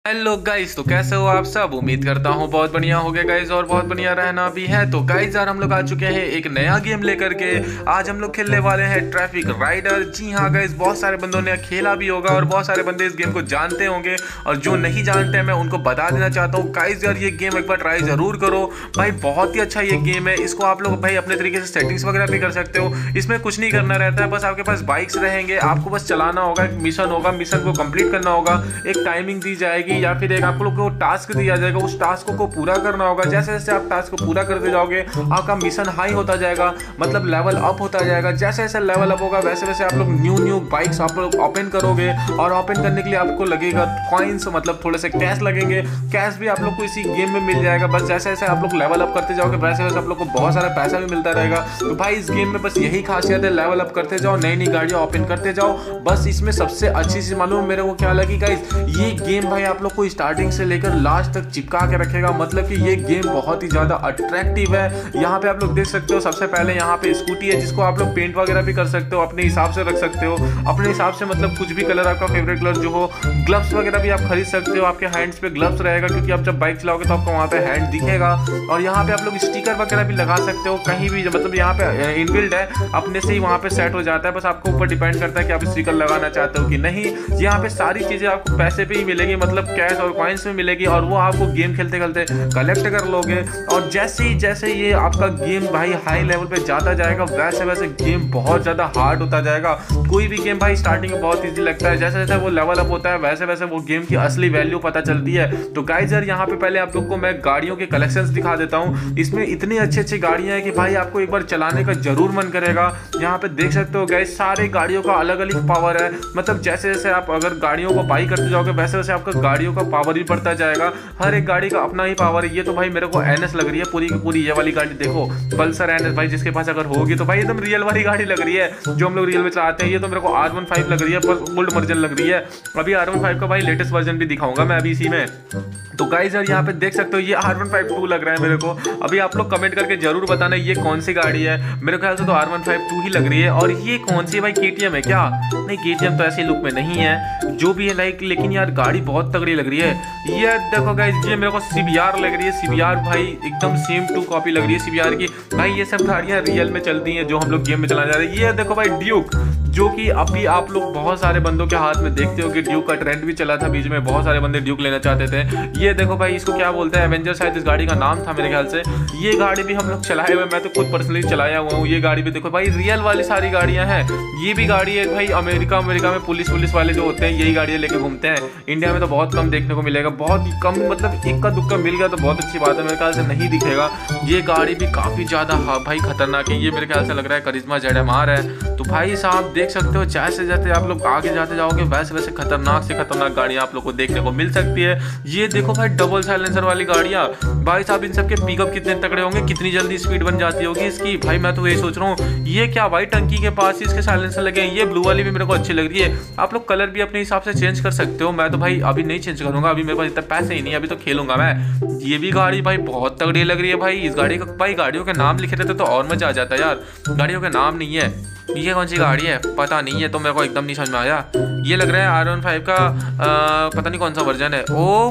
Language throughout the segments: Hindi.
हेलो गाइस, तो कैसे हो आप सब। उम्मीद करता हूँ बहुत बढ़िया हो गए गाइस, और बहुत बढ़िया रहना भी है। तो गाइस यार हम लोग आ चुके हैं एक नया गेम लेकर के। आज हम लोग खेलने वाले हैं ट्रैफिक राइडर। जी हाँ गाइस, बहुत सारे बंदों ने खेला भी होगा और बहुत सारे बंदे इस गेम को जानते होंगे, और जो नहीं जानते हैं मैं उनको बता देना चाहता हूँ। गाइस यार ये गेम एक बार ट्राई जरूर करो भाई, बहुत ही अच्छा ये गेम है। इसको आप लोग भाई अपने तरीके से सेटिंग्स वगैरह भी कर सकते हो। इसमें कुछ नहीं करना रहता है, बस आपके पास बाइक्स रहेंगे, आपको बस चलाना होगा। एक मिशन होगा, मिशन को कंप्लीट करना होगा, एक टाइमिंग दी जाएगी या फिर एक आप लोग को टास्क दिया जाएगा, उस टास्क को पूरा करना होगा। जैसे जैसे आप टास्क को पूरा करते जाओगे आपका मिशन हाई होता जाएगा, मतलब लेवल अप होता जाएगा। जैसे जैसे लेवल अप होगा वैसे वैसे आप लोग न्यू बाइक्स आप लोग ओपन करोगे, और ओपन करने के लिए आपको लगेगा कॉइन्स, मतलब थोड़े से कैश लगेंगे। कैश भी आप लोग को इसी गेम में मिल जाएगा। बस जैसे जैसे आप लोग लेवल अप करते जाओगे वैसे वैसे आप लोग को बहुत सारा पैसा भी मिलता रहेगा। तो भाई इस गेम में बस यही खासियत है, लेवल अप करते जाओ, नई नई गाड़ियां ओपन करते जाओ। बस इसमें सबसे अच्छी चीज मालूम मेरे को क्या लगी गाइस, ये गेम भाई आप लोग को स्टार्टिंग से लेकर लास्ट तक चिपका के रखेगा। मतलब कि ये गेम बहुत ही ज्यादा अट्रैक्टिव है। यहाँ पे आप लोग देख सकते हो, सबसे पहले यहाँ पे स्कूटी है जिसको आप लोग पेंट वगैरह भी कर सकते हो, अपने हिसाब से रख सकते हो, अपने हिसाब से, मतलब कुछ भी कलर आपका फेवरेट कलर जो हो। ग्लव्स वगैरह भी आप खरीद सकते हो, आपके हैंड्स पे ग्लव्स रहेगा क्योंकि आप जब बाइक चलाओगे तो आपको वहाँ पे हैंड दिखेगा। और यहाँ पे आप लोग स्टिकर वगैरह भी लगा सकते हो कहीं भी, मतलब यहाँ पे इनबिल्ड है, अपने से ही वहाँ पे सेट हो जाता है। बस आपको ऊपर डिपेंड करता है कि आप स्टिकर लगाना चाहते हो कि नहीं। यहाँ पे सारी चीजें आपको पैसे पे ही मिलेगी, मतलब कैश और कॉइन्स में मिलेगी, और वो आपको गेम खेलते खेलते कलेक्ट कर लोगे। और जैसे ये आपका गेम भाई हाई लेवल पे जाता जाएगा वैसे वैसे गेम बहुत ज्यादा हार्ड होता जाएगा। कोई भी गेम भाई स्टार्टिंग में बहुत इजी लगता है, जैसे जैसे वो लेवल अप होता है वैसे वैसे वो गेम की असली वैल्यू पता चलती है। तो गाइस यार यहाँ पे पहले आप लोग को मैं गाड़ियों के कलेक्शंस दिखा देता हूँ। इसमें इतनी अच्छी अच्छी गाड़ियां हैं कि भाई आपको एक बार चलाने का जरूर मन करेगा। यहाँ पे देख सकते हो गाइस, सारे गाड़ियों का अलग अलग पावर है। मतलब जैसे जैसे आप अगर गाड़ियों को बाई करते जाओगे वैसे वैसे आपका गाड़ियों का पावर भी बढ़ता जाएगा। हर एक गाड़ी का अपना ही पावर है। ये तो भाई मेरे को एनएस लग रही है पूरी की पूरी। ये वाली गाड़ी देखो, पल्सर एनएस भाई, जिसके पास अगर होगी तो भाई एकदम रियल वाली गाड़ी लग रही है जो हम लोग रियल में चलाते हैं। ये तो मेरे को R15 लग रही है, पर ओल्ड वर्जन लग रही है। अभी R15 का भाई लेटेस्ट वर्जन भी दिखाऊंगा मैं अभी इसी में। तो गाइस यार यहाँ पे देख सकते हो ये R152 लग रहा है मेरे को। अभी आप लोग कमेंट करके जरूर बताना ये कौन सी गाड़ी है। मेरे ख्याल से तो R152 ही लग रही है। और ये कौन सी भाई, KTM है क्या? नहीं, KTM तो ऐसे लुक में नहीं है, जो भी है लाइक, लेकिन यार गाड़ी बहुत तगड़ी लग रही है। ये देखो गाइस, ये मेरे को CBR लग रही है। CBR भाई एकदम सेम टू कॉपी लग रही है CBR की। भाई ये सब गाड़ियां रियल में चलती हैं जो हम लोग गेम में चलाने जा रहे हैं। ये देखो भाई ड्यूक, जो कि अभी आप लोग बहुत सारे बंदों के हाथ में देखते हो कि ड्यूक का ट्रेंड भी चला था बीच में, बहुत सारे बंदे ड्यूक लेना चाहते थे। ये देखो भाई, इसको क्या बोलते हैं, एवेंजर शायद इस गाड़ी का नाम था मेरे ख्याल से। ये गाड़ी भी हम लोग चलाए हुए, मैं तो खुद पर्सनली चलाया हुआ हूँ। ये गाड़ी भी देखो भाई, रियल वाली सारी गाड़ियां हैं। ये भी गाड़ी है भाई, अमेरिका में पुलिस वाले जो होते हैं यही गाड़ियां लेके घूमते हैं। इंडिया में तो बहुत कम देखने को मिलेगा, बहुत ही कम, मतलब इक्का दुक्का मिल गया तो बहुत अच्छी बात है, मेरे ख्याल से नहीं दिखेगा। ये गाड़ी भी काफी ज्यादा भाई खतरनाक है। ये मेरे ख्याल से लग रहा है करिश्मा ZMR है। तो भाई साहब देख सकते हो, जैसे जैसे आप लोग आगे जाते जाओगे वैसे वैसे खतरनाक से खतरनाक गाड़ियां आप लोग को देखने को मिल सकती है। ये देखो भाई डबल साइलेंसर वाली गाड़ियां, भाई साहब इन सब के पिकअप कितने तगड़े होंगे, कितनी जल्दी स्पीड बन जाती होगी इसकी। भाई मैं तो यही सोच रहा हूँ, ये क्या भाई टंकी के पास ही इसके साइलेंसर लगे हैं। ये ब्लू वाली भी मेरे को अच्छी लग रही है। आप लोग कलर भी अपने हिसाब से चेंज कर सकते हो। मैं तो भाई अभी नहीं चेंज करूंगा, अभी मेरे पास इतना पैसे ही नहीं, अभी तो खेलूंगा मैं। ये भी गाड़ी भाई बहुत तगड़ी लग रही है भाई। इस गाड़ी का भाई, गाड़ियों के नाम लिखे रहते तो और मजा आ जाता है यार। गाड़ियों के नाम नहीं है। ये कौन सी गाड़ी है पता नहीं है, तो मेरे को एकदम नहीं समझ में आया। ये लग रहा है R15 का पता नहीं कौन सा वर्जन है। ओ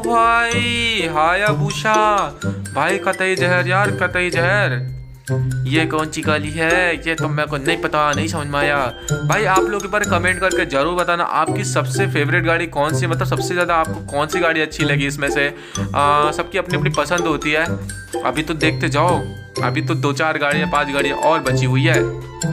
भाई हायाबुसा भाई, कतई जहर यार, कतई जहर। ये कौन सी गाड़ी है, ये तो मेरे को नहीं पता, नहीं समझ में आया। भाई आप लोग एक बार कमेंट करके जरूर बताना आपकी सबसे फेवरेट गाड़ी कौन सी, मतलब सबसे ज्यादा आपको कौन सी गाड़ी अच्छी लगी इसमें से। सबकी अपनी अपनी पसंद होती है। अभी तो देखते जाओ, अभी तो 2-4 गाड़ियां 5 गाड़ियां और बची हुई है।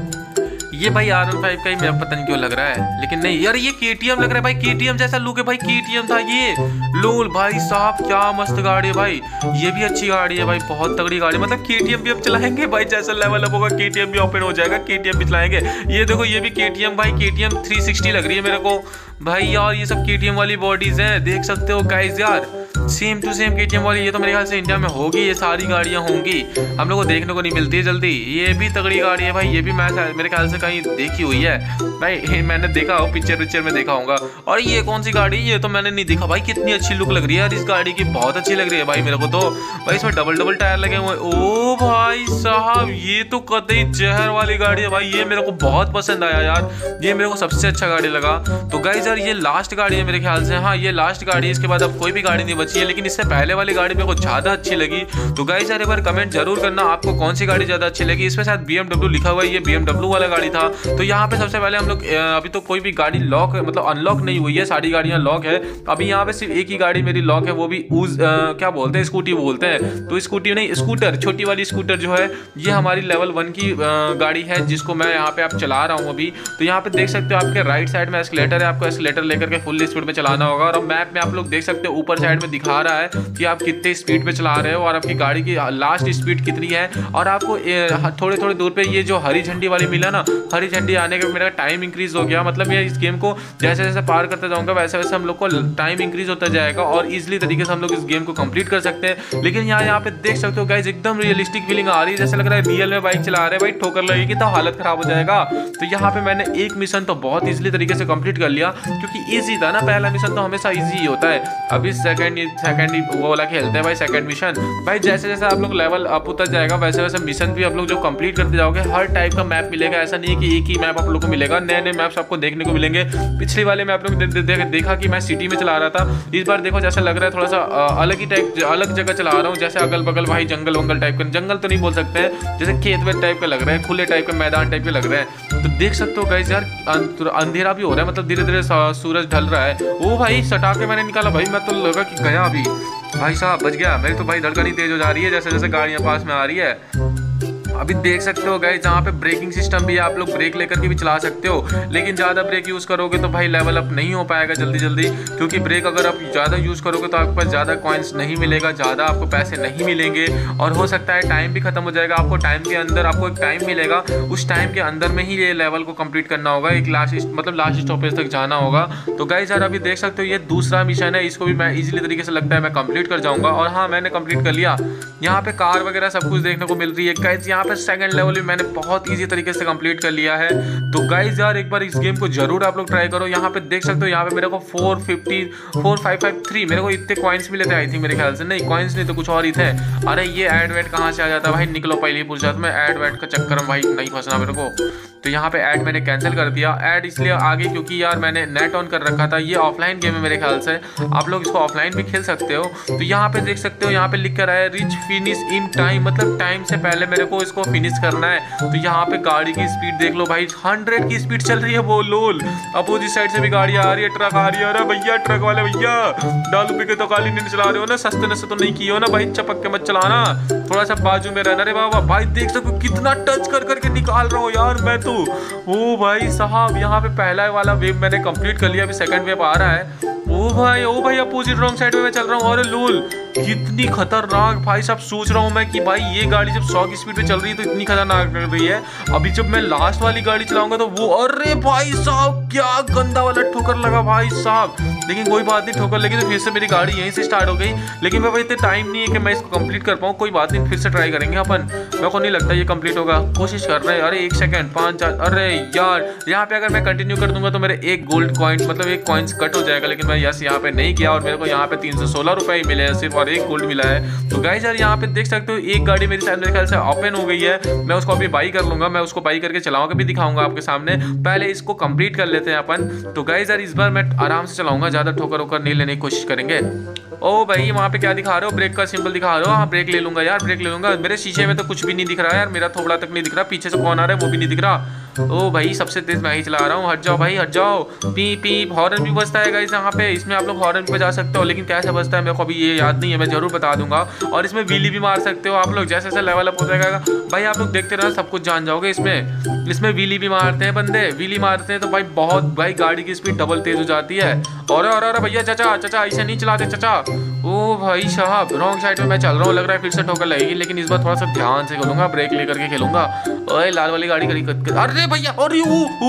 ये भाई R15 का ही मेरा पता नहीं क्यों लग रहा है, लेकिन नहीं यार ये KTM लग रहा है भाई। KTM जैसा लुक है भाई, KTM था ये। लोल भाई साहब क्या मस्त गाड़ी है भाई। ये भी अच्छी गाड़ी है भाई, बहुत तगड़ी गाड़ी। मतलब KTM भी अब चलाएंगे भाई, जैसा लेवल अप होगा KTM भी ओपन हो जाएगा, KTM भी चलाएंगे। ये देखो ये भी KTM भाई, KTM 360 लग रही है मेरे को भाई। यार ये सब KTM वाली बॉडीज हैं, देख सकते हो गाइस यार, सेम टू सेम KTM वाली। ये तो मेरे ख्याल से इंडिया में होगी, ये सारी गाड़ियां होंगी, हम लोग को देखने को नहीं मिलती है जल्दी। ये भी तगड़ी गाड़ी है भाई, ये भी मैं मेरे ख्याल से कहीं देखी हुई है भाई, मैंने देखा हो पिक्चर में देखा होगा। और ये कौन सी गाड़ी, ये तो मैंने नहीं देखा भाई। कितनी अच्छी लुक लग रही है यार इस गाड़ी की, बहुत अच्छी लग रही है भाई मेरे को तो। भाई इसमें डबल टायर लगे हुए। ओ भाई साहब ये तो कतई जहर वाली गाड़ी है भाई, ये मेरे को बहुत पसंद आया यार, ये मेरे को सबसे अच्छा गाड़ी लगा। तो गाइस गाइस यार ये लास्ट गाड़ी है मेरे ख्याल से, हाँ ये लास्ट गाड़ी है, इसके बाद अब कोई भी गाड़ी नहीं बची है। लेकिन इससे पहले वाली गाड़ी मेरे को ज़्यादा अच्छी लगी। तो गाइस यार एक बार कमेंट जरूर करना आपको कौन सी गाड़ी ज़्यादा अच्छी लगी। इसमें शायद BMW लिखा हुआ है, ये BMW वाला गाड़ी था। तो यहाँ पे सबसे पहले हम लोग अभी तो कोई भी गाड़ी लॉक मतलब अनलॉक नहीं हुई है, सारी गाड़ियाँ लॉक है। अभी यहाँ पे सिर्फ एक ही गाड़ी मेरी लॉक है, वो भी क्या बोलते हैं, स्कूटी बोलते हैं। तो स्कूटी नहीं, स्कूटर, छोटी वाली स्कूटर जो है ये हमारी लेवल 1 की गाड़ी है, जिसको मैं यहाँ पे आप चला रहा हूँ अभी। तो यहाँ पे देख सकते हो आपके राइट साइड में एस्केलेटर है, आपको एस्केलेटर लेकर के फुल स्पीड में चलाना होगा। और मैप में आप लोग देख सकते हो ऊपर साइड में दिखा रहा है कि आप कितने स्पीड पे चला रहे हो और आपकी गाड़ी की लास्ट स्पीड कितनी है। और आपको थोड़े थोड़े दूर पे ये जो हरी झंडी वाली मिला ना, हरी झंडी आने का मेरा टाइम इंक्रीज हो गया। मतलब मैं इस गेम को जैसे जैसे पार करते जाऊंगा वैसे वैसे हम लोग को टाइम इंक्रीज होता जाएगा और इजीली तरीके से हम लोग इस गेम को कंप्लीट कर सकते हैं। लेकिन यहाँ पे देख सकते हो गाइस एकदम रियलिस्टिक फीलिंग आ रही है, जैसे लग रहा है रियल में बाइक चला रहे हैं। भाई ठोकर लगेगी तो हालत खराब हो जाएगा। तो यहाँ पे मैंने एक मिशन तो बहुत इजीली तरीके से कंप्लीट कर लिया, क्योंकि इजी था ना, पहला मिशन तो हमेशा इजी ही होता है। अभी सेकंड वो वाला खेलते हैं भाई, सेकंड मिशन। भाई जैसे जैसे आप लोग लेवल अप होता जाएगा वैसे वैसे मिशन भी आप लोग जो कंप्लीट करते जाओगे, हर टाइप का मैप मिलेगा। ऐसा नहीं है कि एक ही मैप आप लोग को मिलेगा, नए नए मैप्स आपको देखने को मिलेंगे। पिछली वाले में आप लोग देखा कि मैं सिटी में चला रहा था, इस बार देखो जैसा लग रहा है थोड़ा सा अलग ही टाइप, अलग जगह चला रहा हूँ। जैसे अगल बगल भाई जंगल वंगल टाइप का, जंगल तो नहीं बोल सकते हैं, जैसे खेत वेत टाइप का लग रहा है, खुले टाइप का मैदान टाइप के लग रहे हैं। तो देख सकते हो गाइस यार अंधेरा भी हो रहा है, मतलब धीरे धीरे सूरज ढल रहा है। ओ भाई सटा के मैंने निकाला भाई, मैं तो लगा कि गया अभी। भाई साहब बच गया, मेरी तो भाई धड़कन ही तेज हो जा रही है जैसे जैसे गाड़ियाँ पास में आ रही है। अभी देख सकते हो गाइस जहाँ पे ब्रेकिंग सिस्टम भी है, आप लोग ब्रेक लेकर के भी चला सकते हो। लेकिन ज़्यादा ब्रेक यूज़ करोगे तो भाई लेवल अप नहीं हो पाएगा जल्दी जल्दी, क्योंकि ब्रेक अगर आप ज़्यादा यूज़ करोगे तो आपके पास ज़्यादा कॉइन्स नहीं मिलेगा, ज़्यादा आपको पैसे नहीं मिलेंगे और हो सकता है टाइम भी खत्म हो जाएगा। आपको टाइम के अंदर आपको एक टाइम मिलेगा, उस टाइम के अंदर में ही ये लेवल को कंप्लीट करना होगा, एक लास्ट स्टॉपेज तक जाना होगा। तो गाइस यार अभी देख सकते हो ये दूसरा मिशन है, इसको भी मैं इजीली तरीके से लगता है मैं कंप्लीट कर जाऊँगा। और हाँ मैंने कंप्लीट कर लिया। यहाँ पे कार वगैरह सब कुछ देखने को मिल रही है गाइस। यहाँ पे सेकंड लेवल मैंने बहुत इजी तरीके से कंप्लीट कर लिया है। तो गाइस यार एक बार इस गेम को जरूर आप लोग ट्राई करो। यहाँ पे देख सकते हो, यहाँ पे मेरे को 4553 मेरे को इतने कॉइन्स मिले थे आई थिंक, मेरे ख्याल से नहीं कॉइन्स नहीं तो कुछ और ही थे। अरे ये ऐड वेड कहाँ से आ जाता है भाई, निकलो पहले ही पूछ जाता, मैं ऐड वेड का चक्कर में भाई नहीं फंसना मेरे को। तो यहाँ पे ऐड मैंने कैंसिल कर दिया। ऐड इसलिए आगे क्योंकि यार मैंने नेट ऑन कर रखा था, ये ऑफलाइन गेम है मेरे ख्याल से, आप लोग इसको ऑफलाइन भी खेल सकते हो। तो यहाँ पे देख सकते हो, यहाँ पे लिख कर आया रिच फिनिश इन टाइम, मतलब टाइम से पहले मेरे को इसको फिनिश करना है। तो यहाँ पे गाड़ी की स्पीड देख लो भाई, 100 की स्पीड चल रही है वो लोल। अपोजिट साइड से भी गाड़ी आ रही है, ट्रक आ रही है। अरे भैया ट्रक वाले भैया दालू पे तो काली नहीं चला रहे हो ना, सस्ते से तो नहीं किए हो ना भाई, चपक के मत चलाना, थोड़ा सा बाजू में रहना रे बाबा। भाई देख सकते कितना टच कर करके निकाल रहा हूँ यार मैं तो। ओ भाई साहब यहाँ पे पहला वाला वेव मैंने कंप्लीट कर लिया, अभी सेकंड वेव आ रहा है। ओ भाई अपोजिट रॉन्ग साइड में मैं चल रहा हूँ। अरे लोल कितनी खतरनाक भाई साहब, सोच रहा हूँ मैं कि भाई ये गाड़ी जब 100 की स्पीड पे चल रही है तो इतनी खतरनाक लग रही है। अभी जब मैं लास्ट वाली गाड़ी चलाऊंगा तो वो, अरे भाई साहब क्या गंदा वाला ठोकर लगा भाई साहब। लेकिन कोई बात नहीं, ठोकर लगी तो फिर से मेरी गाड़ी यहीं से स्टार्ट हो गई। लेकिन मैं भाई इतने टाइम नहीं है कि मैं इसको कंप्लीट कर पाऊँ, कोई बात नहीं फिर से ट्राई करेंगे अपन। मेरे को नहीं लगता ये कंप्लीट होगा, कोशिश कर रहे हैं। अरे 1 सेकंड 5 4, अरे यार यहाँ पे अगर मैं कंटिन्यू कर दूंगा तो मेरे एक गोल्ड कॉइन मतलब एक कॉइन्स कट हो जाएगा। लेकिन मैं यस यहाँ पे नहीं किया और मेरे को यहाँ पे 316 रुपए ही मिले हैं सिर्फ, और एक गोल्ड मिला है। तो गाइस यार यहाँ पे देख सकते हो एक गाड़ी मेरी शायद मेरे ख्याल से ओपन हो गई है, मैं उसको अभी बाई कर लूंगा, मैं उसको बाई करके चलाऊंगा भी, दिखाऊंगा आपके सामने। पहले इसको कंप्लीट कर लेते हैं अपन। तो गाइस यार इस बार मैं आराम से चलाऊंगा, ज्यादा ठोकर वोकर नहीं लेने की कोशिश करेंगे। ओ भाई वहाँ पे क्या दिखा रहे हो, ब्रेक का सिंबल दिखा रहे हो, हाँ ब्रेक ले लूंगा यार, ब्रेक ले लूंगा। मेरे शीशे में तो कुछ भी नहीं दिख रहा है यार, मेरा थोबड़ा तक नहीं दिख रहा, पीछे से कौन आ रहा है वो भी नहीं दिख रहा। ओ भाई सबसे तेज मैं ही चला रहा हूँ, हट जाओ भाई हट जाओ। पी पी हॉर्न भी बजता है गाइस यहाँ पे, इसमें आप लोग हॉर्न भी बजा सकते हो, लेकिन कैसे बजता है मेरे को अभी ये याद नहीं है, मैं जरूर बता दूंगा। और इसमें व्हीली भी मार सकते हो आप लोग, जैसे जैसे लेवल अप हो जाएगा भाई आप लोग देखते रहना, सब कुछ जान जाओगे। इसमें व्हीली भी मारते हैं बंदे, व्हीली मारते हैं तो भाई बहुत भाई गाड़ी की स्पीड डबल तेज हो जाती है। और भैया चाचा ऐसे नहीं चलाते चाचा। ओ भाई साहब रॉन्ग साइड में मैं चल रहा हूँ, लग रहा है फिर से ठोकर लगेगी, लेकिन इस बार थोड़ा सा ध्यान से खेलूंगा, ब्रेक लेकर के खेलूंगा। ओए लाल वाली गाड़ी करी, अरे भैया, अरे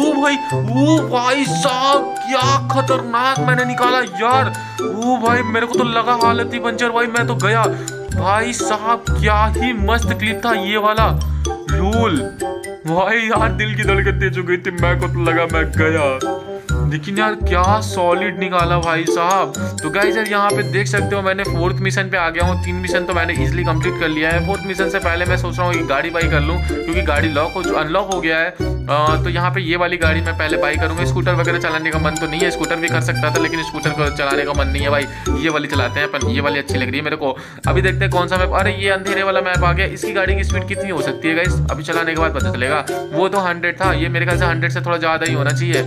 ओ भाई साहब क्या खतरनाक मैंने निकाला यार। ओ भाई मेरे को तो लगा हालत ही पंचर, भाई मैं तो गया। भाई साहब क्या ही मस्त क्लिप था ये वाला लूल। भाई यार दिल की धड़कन तेज हो गई थी, मैं को तो लगा मैं गया। लेकिन यार क्या सॉलिड निकाला भाई साहब। तो गाइस यार यहाँ पे देख सकते हो मैंने 4th मिशन पे आ गया हूँ। 3 मिशन तो मैंने इजीली कंप्लीट कर लिया है। 4th मिशन से पहले मैं सोच रहा हूँ कि गाड़ी बाई कर लूँ, क्योंकि गाड़ी अनलॉक हो गया है। तो यहाँ पे ये वाली गाड़ी मैं पहले बाई करूँगा। स्कूटर वगैरह चलाने का मन तो नहीं है, स्कूटर भी कर सकता था, लेकिन स्कूटर को चलाने का मन नहीं है भाई। ये वाली चलाते हैं अपन, ये वाली अच्छी लग रही है मेरे को। अभी देखते हैं कौन सा मैप। अरे ये अंधेरे वाला मैप आ गया। इसकी गाड़ी की स्पीड कितनी हो सकती है गाइस, अभी चलाने के बाद पता चलेगा। वो तो 100 था, ये मेरे ख्याल से 100 से थोड़ा ज़्यादा ही होना चाहिए।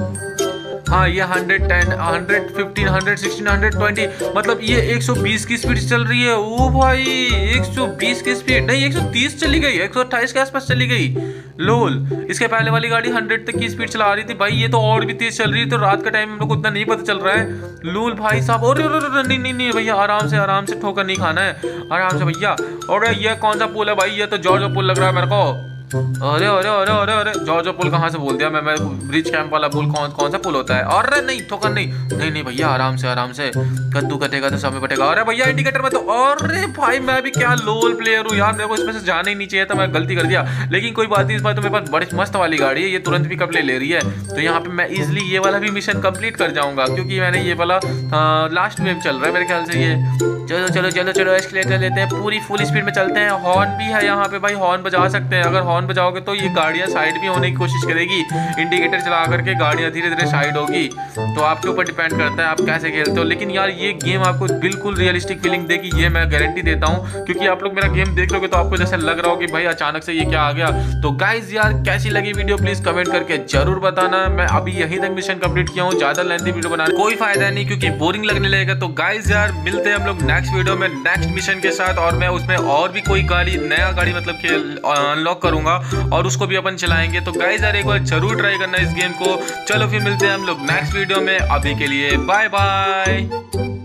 हाँ ये 110, 115, 116, 120, मतलब ये 120 की स्पीड चल रही है। ओ भाई 120 की स्पीड नहीं, 130 चली गई, 128 के आसपास चली गई। लोल, इसके पहले वाली गाड़ी 100 तक की स्पीड चला रही थी भाई, ये तो और भी तेज चल रही है। तो रात का टाइम हम लोग को उतना नहीं पता चल रहा है। लोल भाई साहब, और नहीं भैया, आराम से ठोकर नहीं खाना है, आराम से भैया। और ये कौन सा पुल है भाई, ये तो जॉर्ज पुल लग रहा है मेरे को। अरे अरे अरे अरे अरे जॉर्ज पुल कहाँ से बोल दिया मैं ब्रिज कैंप वाला पुल कौन सा पुल होता है। अरे नहीं ठोकर नहीं भैया, आराम से कद्दू कटेगा तो समय बटेगा। अरे भैया इंडिकेटर में तो, अरे भाई मैं भी क्या लोल प्लेयर हूँ यार, मेरे को इसमें से जाना ही नहीं चाहिए था, मैं गलती कर दिया। लेकिन कोई बात नहीं, इस बार तो मेरे पास बड़ी मस्त वाली गाड़ी है, ये तुरंत पिकअप ले रही है। तो यहाँ पे मैं इजिली ये वाला भी मिशन कंप्लीट कर जाऊंगा, क्योंकि मैंने ये वाला लास्ट वेव चल रहा है मेरे ख्याल से ये। चलो एस्केलेटर लेते हैं, पूरी फुल स्पीड में चलते हैं। हॉर्न भी है यहाँ पे भाई, हॉर्न बजा सकते हैं। अगर हॉर्न बजाओगे तो ये गाड़ियाँ साइड भी होने की कोशिश करेगी। इंडिकेटर चला करके गाड़ियाँ धीरे धीरे साइड होगी। तो आपके ऊपर डिपेंड करता है आप कैसे खेलते हो। लेकिन यार ये गेम आपको बिल्कुल रियलिस्टिक फीलिंग देगी, ये मैं गारंटी देता हूँ। क्योंकि आप लोग मेरा गेम देख लोगे तो आपको जैसे लग रहा हो कि भाई अचानक से ये क्या आ गया। तो गाइज यार कैसी लगी वीडियो प्लीज कमेंट करके जरूर बताना। मैं अभी यहीं तक मिशन कंप्लीट किया हूँ, ज्यादा लेंथी वीडियो बनाने कोई फायदा नहीं, क्योंकि बोरिंग लगने लगेगा। तो गाइज यार मिलते हैं हम लोग नेक्स्ट वीडियो में नेक्स्ट मिशन के साथ, और मैं उसमें और भी कोई नया गाड़ी मतलब खेल अनलॉक करूंगा और उसको भी अपन चलाएंगे। तो गाइस यार एक बार जरूर ट्राई करना इस गेम को। चलो फिर मिलते हैं हम लोग नेक्स्ट वीडियो में, अभी के लिए बाय बाय।